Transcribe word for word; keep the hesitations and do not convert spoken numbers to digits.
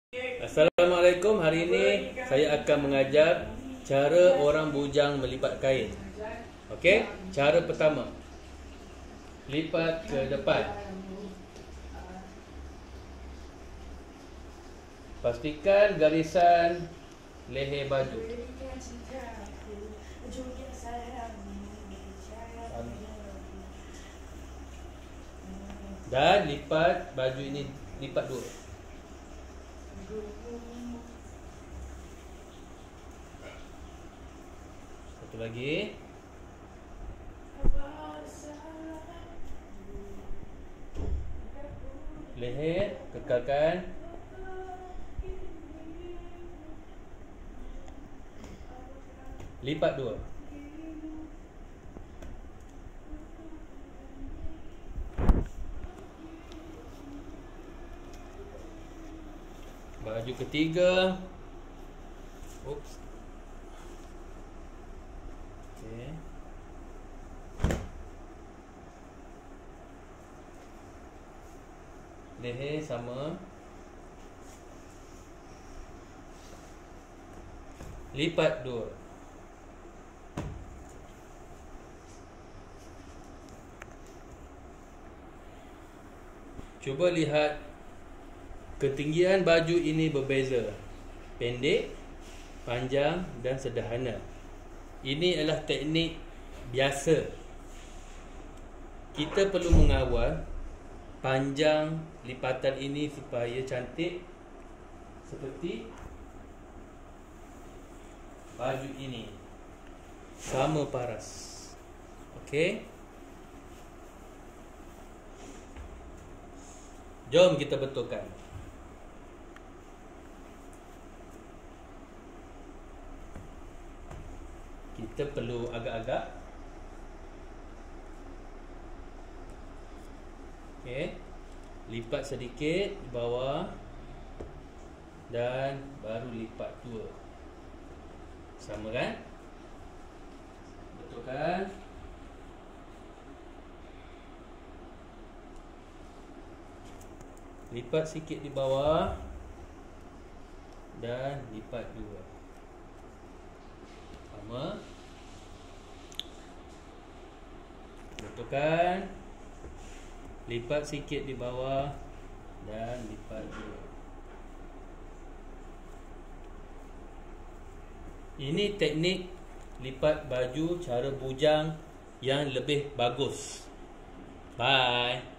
Assalamualaikum. Hari ini saya akan mengajar cara orang bujang melipat kain. Okey, cara pertama, lipat ke depan. Pastikan garisan leher baju. Dan lipat baju ini, lipat dua. Satu lagi. Leher kekalkan. Lipat dua. Baju ketiga. Oops. Okey. Leher sama. Lipat dua. Cuba lihat, ketinggian baju ini berbeza, pendek, panjang dan sederhana. Ini adalah teknik biasa. Kita perlu mengawal panjang lipatan ini supaya cantik seperti baju ini, sama paras. Okey, jom kita betulkan. Kita perlu agak-agak. Okey, lipat sedikit di bawah dan baru lipat dua. Sama kan? Betul kan? Lipat sikit di bawah dan lipat dua. Sama. Betul kan? Lipat sikit di bawah dan lipat dua. Ini teknik lipat baju cara bujang yang lebih bagus. Bye.